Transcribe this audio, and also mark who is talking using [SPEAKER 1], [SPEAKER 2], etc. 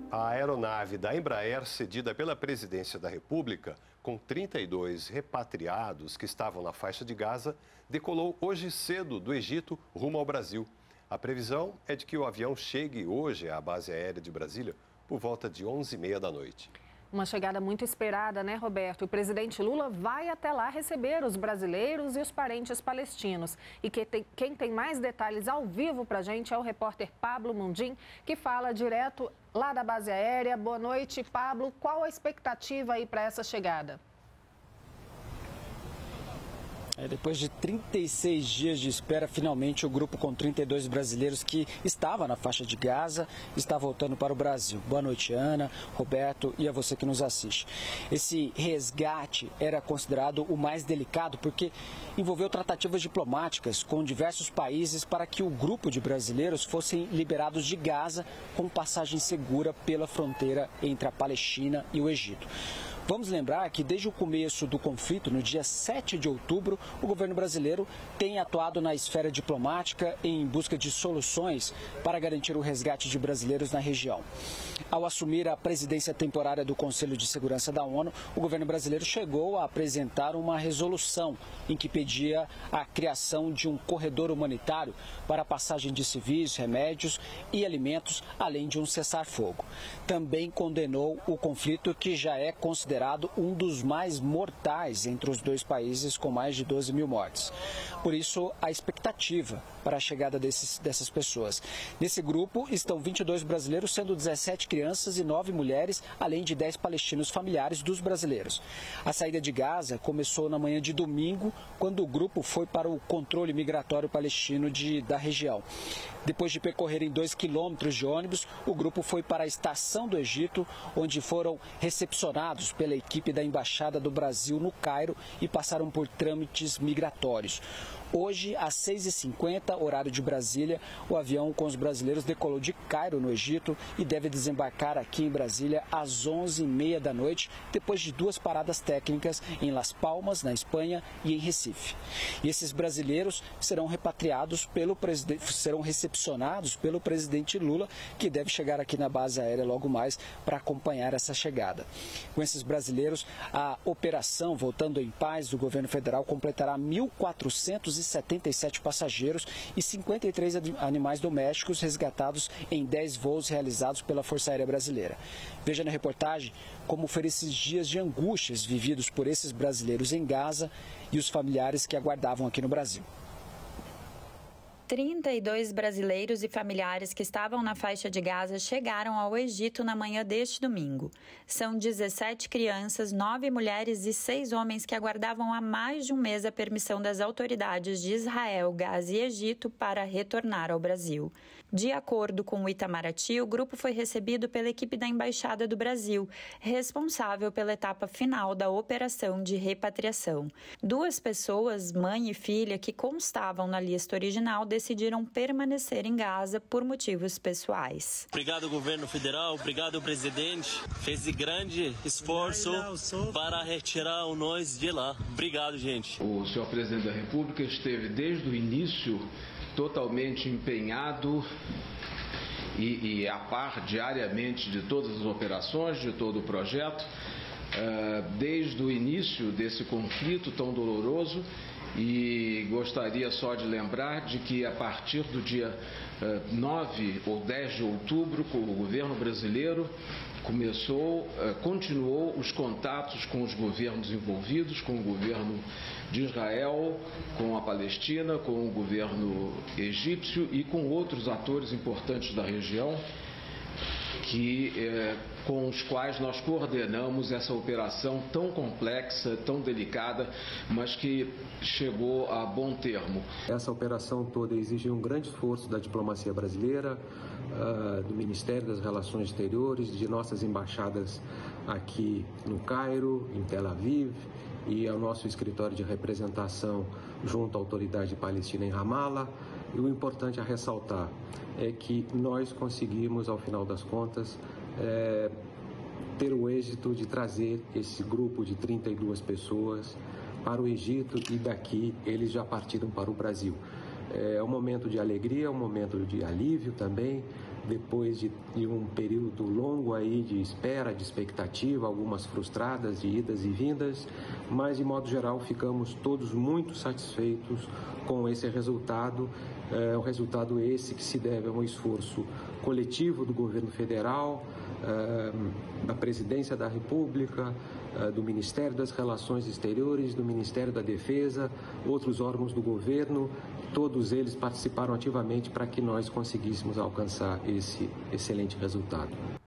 [SPEAKER 1] A aeronave da Embraer, cedida pela Presidência da República, com 32 repatriados que estavam na faixa de Gaza, decolou hoje cedo do Egito rumo ao Brasil. A previsão é de que o avião chegue hoje à base aérea de Brasília por volta de 11h30 da noite.
[SPEAKER 2] Uma chegada muito esperada, né, Roberto? O presidente Lula vai até lá receber os brasileiros e os parentes palestinos. E quem tem mais detalhes ao vivo para a gente é o repórter Pablo Mundim, que fala direto lá da base aérea. Boa noite, Pablo. Qual a expectativa aí para essa chegada?
[SPEAKER 3] Depois de 36 dias de espera, finalmente o grupo com 32 brasileiros que estava na faixa de Gaza está voltando para o Brasil. Boa noite, Ana, Roberto e a você que nos assiste. Esse resgate era considerado o mais delicado porque envolveu tratativas diplomáticas com diversos países para que o grupo de brasileiros fossem liberados de Gaza com passagem segura pela fronteira entre a Palestina e o Egito. Vamos lembrar que desde o começo do conflito, no dia 7 de outubro, o governo brasileiro tem atuado na esfera diplomática em busca de soluções para garantir o resgate de brasileiros na região. Ao assumir a presidência temporária do Conselho de Segurança da ONU, o governo brasileiro chegou a apresentar uma resolução em que pedia a criação de um corredor humanitário para a passagem de civis, remédios e alimentos, além de um cessar-fogo. Também condenou o conflito, que já é considerado um dos mais mortais entre os dois países, com mais de 12 mil mortes. Por isso, a expectativa para a chegada dessas pessoas. Nesse grupo estão 22 brasileiros, sendo 17 crianças e 9 mulheres, além de 10 palestinos familiares dos brasileiros. A saída de Gaza começou na manhã de domingo, quando o grupo foi para o controle migratório palestino da região. Depois de percorrerem 2 quilômetros de ônibus, o grupo foi para a estação do Egito, onde foram recepcionados pela equipe da Embaixada do Brasil no Cairo e passaram por trâmites migratórios. Hoje, às 6h50, horário de Brasília, o avião com os brasileiros decolou de Cairo, no Egito, e deve desembarcar aqui em Brasília às 11h30 da noite, depois de 2 paradas técnicas em Las Palmas, na Espanha, e em Recife. E esses brasileiros serão repatriados serão recepcionados pelo presidente Lula, que deve chegar aqui na base aérea logo mais para acompanhar essa chegada. Com esses brasileiros, a operação Voltando em Paz do governo federal completará 1.477 passageiros e 53 animais domésticos resgatados em 10 voos realizados pela Força Aérea Brasileira. Veja na reportagem como foram esses dias de angústias vividos por esses brasileiros em Gaza e os familiares que aguardavam aqui no Brasil.
[SPEAKER 4] 32 brasileiros e familiares que estavam na faixa de Gaza chegaram ao Egito na manhã deste domingo. São 17 crianças, 9 mulheres e 6 homens que aguardavam há mais de um mês a permissão das autoridades de Israel, Gaza e Egito para retornar ao Brasil. De acordo com o Itamaraty, o grupo foi recebido pela equipe da Embaixada do Brasil, responsável pela etapa final da operação de repatriação. 2 pessoas, mãe e filha, que constavam na lista original, decidiram permanecer em Gaza por motivos pessoais.
[SPEAKER 5] Obrigado, governo federal, obrigado, presidente. Fez grande esforço para retirar nós de lá. Obrigado, gente.
[SPEAKER 6] O senhor presidente da República esteve desde o início totalmente empenhado e a par diariamente de todas as operações, de todo o projeto, desde o início desse conflito tão doloroso. E gostaria só de lembrar de que a partir do dia 9 ou 10 de outubro, o governo brasileiro continuou os contatos com os governos envolvidos, com o governo de Israel, com a Palestina, com o governo egípcio e com outros atores importantes da região, com os quais nós coordenamos essa operação tão complexa, tão delicada, mas que chegou a bom termo.
[SPEAKER 7] Essa operação toda exige um grande esforço da diplomacia brasileira, do Ministério das Relações Exteriores, de nossas embaixadas aqui no Cairo, em Tel Aviv, e ao nosso escritório de representação junto à autoridade palestina em Ramallah. E o importante a ressaltar é que nós conseguimos, ao final das contas, ter o êxito de trazer esse grupo de 32 pessoas para o Egito, e daqui eles já partiram para o Brasil. É um momento de alegria, um momento de alívio também, depois de um período longo aí de espera, de expectativa, algumas frustradas de idas e vindas, mas de modo geral ficamos todos muito satisfeitos com esse resultado. É um resultado esse que se deve a um esforço coletivo do governo federal, da Presidência da República, do Ministério das Relações Exteriores, do Ministério da Defesa, outros órgãos do governo. Todos eles participaram ativamente para que nós conseguíssemos alcançar esse excelente resultado.